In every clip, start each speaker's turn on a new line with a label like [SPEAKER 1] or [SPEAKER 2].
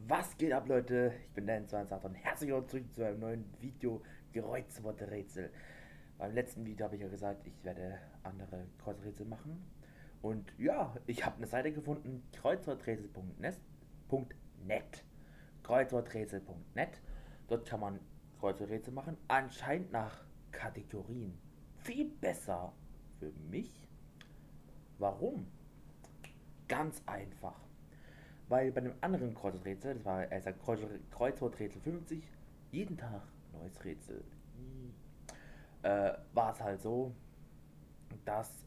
[SPEAKER 1] Was geht ab, Leute? Ich bin der N22 und herzlich willkommen zurück zu einem neuen Video Kreuzworträtsel. Beim letzten Video habe ich ja gesagt, ich werde andere Kreuzworträtsel machen. Und ja, ich habe eine Seite gefunden, kreuzworträtsel.net. Kreuzworträtsel.net. Dort kann man Kreuzworträtsel machen, anscheinend nach Kategorien. Viel besser für mich. Warum? Ganz einfach. Weil bei dem anderen Kreuzworträtsel, das war erst ein Kreuzworträtsel 50, jeden Tag neues Rätsel, war es halt so, dass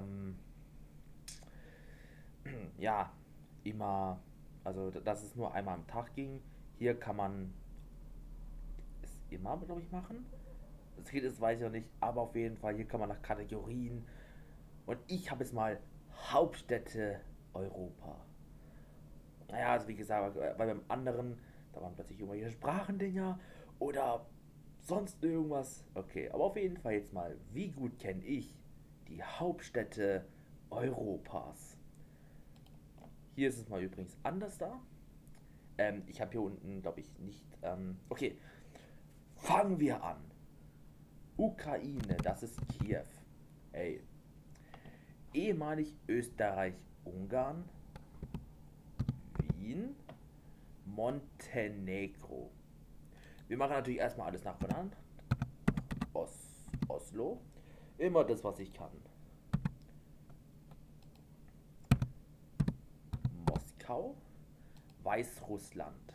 [SPEAKER 1] ja immer, also dass es nur einmal am Tag ging. Hier kann man es immer, glaube ich, machen. Das geht es, weiß ich noch nicht, aber auf jeden Fall, hier kann man nach Kategorien. Und ich habe es mal Hauptstädte Europa. Naja, also wie gesagt, weil beim anderen, da waren plötzlich irgendwelche Sprachendinger oder sonst irgendwas. Okay, aber auf jeden Fall jetzt mal, wie gut kenne ich die Hauptstädte Europas? Hier ist es mal übrigens anders da. Ich habe hier unten, glaube ich, nicht. Okay, fangen wir an. Ukraine, das ist Kiew. Ey. Ehemalig Österreich-Ungarn, Wien, Montenegro. Wir machen natürlich erstmal alles nach benannt. Oslo. Immer das, was ich kann. Moskau. Weißrussland.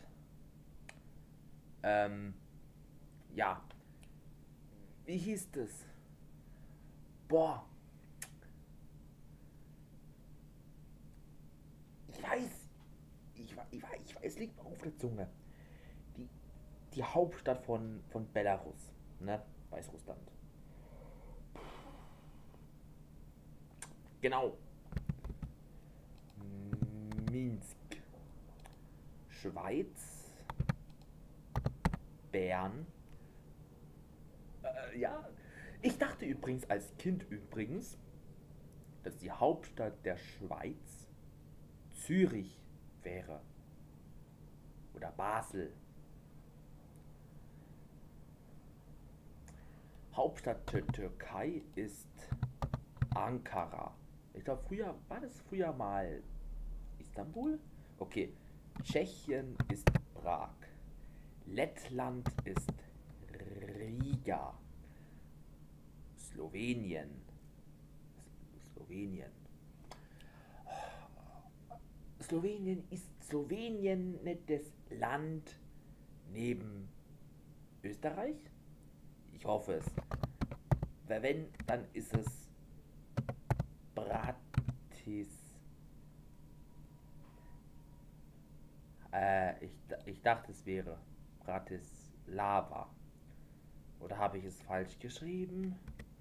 [SPEAKER 1] Ähm, ja. Wie hieß das? Boah. Ich weiß. Es liegt mir auf der Zunge. Die, die Hauptstadt von Belarus. Ne? Weißrussland. Genau. Minsk. Schweiz. Bern. Ja. Ich dachte übrigens als Kind dass die Hauptstadt der Schweiz Zürich wäre. Oder Basel. Hauptstadt der Türkei ist Ankara. Ich glaube, früher war das früher mal Istanbul? Okay. Tschechien ist Prag. Lettland ist Riga. Slowenien. Slowenien. Slowenien ist Slowenien nicht das Land neben Österreich? Ich hoffe es. Weil wenn, dann ist es Bratis. Ich dachte, es wäre Bratislava. Oder habe ich es falsch geschrieben?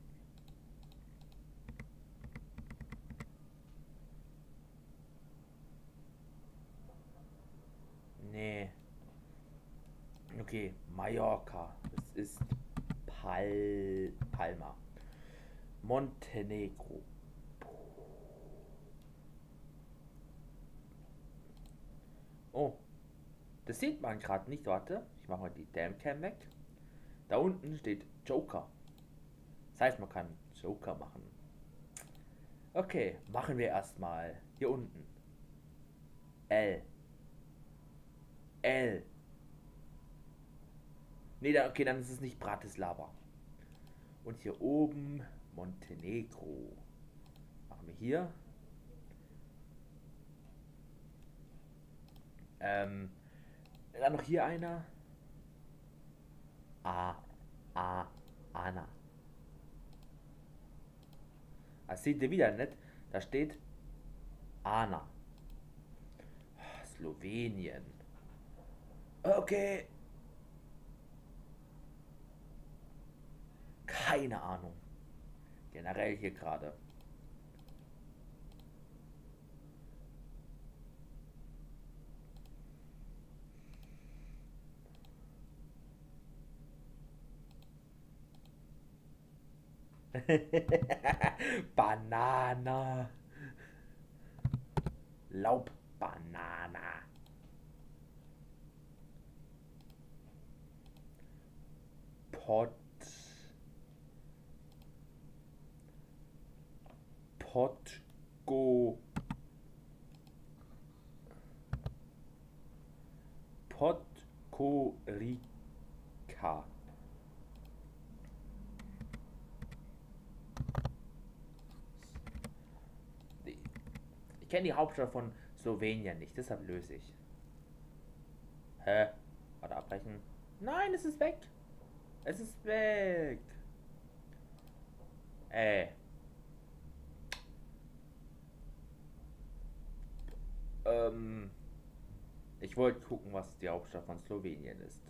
[SPEAKER 1] Nee. Okay, Mallorca. Das ist Palma. Montenegro. Oh, das sieht man gerade nicht. Warte, ich mache mal die Damcam weg. Da unten steht Joker. Das heißt, man kann Joker machen. Okay, machen wir erstmal hier unten. L. L. Nee, okay, dann ist es nicht Bratislava. Und hier oben Montenegro. Machen wir hier. Dann noch hier einer. A. Anna. Das seht ihr wieder nicht. Da steht Anna. Slowenien. Okay. Keine Ahnung. Generell hier gerade. Banana. Laubbanana. Pod, Podgo, Podgorica. Ich kenne die Hauptstadt von Slowenien nicht, deshalb löse ich. Hä? Warte, abbrechen. Nein, es ist weg. Es ist weg. Äh. Ähm. Ich wollte gucken, was die Hauptstadt von Slowenien ist.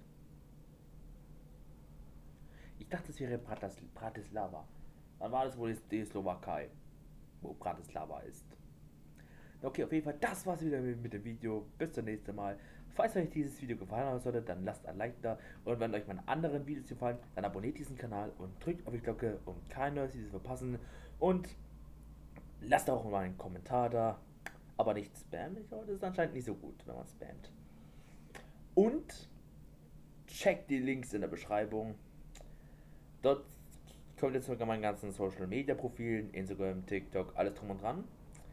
[SPEAKER 1] Ich dachte, es wäre Bratislava. Dann war das wohl die Slowakei, wo Bratislava ist. Okay, auf jeden Fall, das war's wieder mit dem Video. Bis zum nächsten Mal. Falls euch dieses Video gefallen haben sollte, dann lasst ein Like da. Und wenn euch meine anderen Videos gefallen, dann abonniert diesen Kanal und drückt auf die Glocke, um kein neues Video zu verpassen. Und lasst auch mal einen Kommentar da. Aber nicht spammen. Ich glaube, das ist anscheinend nicht so gut, wenn man spammt. Und checkt die Links in der Beschreibung. Dort kommt jetzt sogar meinen ganzen Social Media Profilen, Instagram, TikTok, alles drum und dran.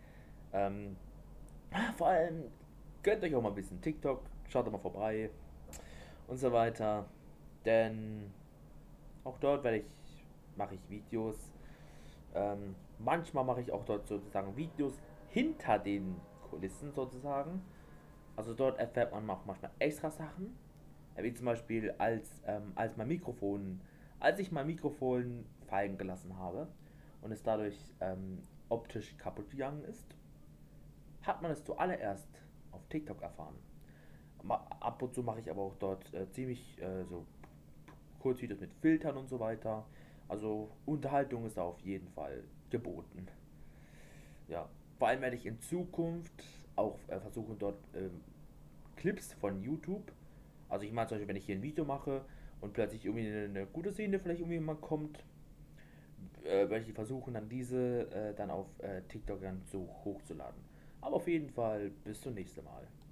[SPEAKER 1] Vor allem gönnt euch auch mal ein bisschen TikTok, schaut mal vorbei und so weiter. Denn auch dort mache ich Videos. Manchmal mache ich auch dort sozusagen Videos hinter den Kulissen sozusagen. Also dort erfährt man auch manchmal extra Sachen. Wie zum Beispiel als ich mein Mikrofon fallen gelassen habe und es dadurch optisch kaputt gegangen ist, hat man es zuallererst auf TikTok erfahren. Ab und zu mache ich aber auch dort ziemlich so Kurzvideos mit Filtern und so weiter. Also Unterhaltung ist da auf jeden Fall geboten. Ja, vor allem werde ich in Zukunft auch versuchen, dort Clips von YouTube. Also ich meine zum Beispiel, wenn ich hier ein Video mache und plötzlich irgendwie eine gute Szene vielleicht irgendwie mal kommt, werde ich versuchen, dann diese dann auf TikTok dann so hochzuladen. Aber auf jeden Fall bis zum nächsten Mal.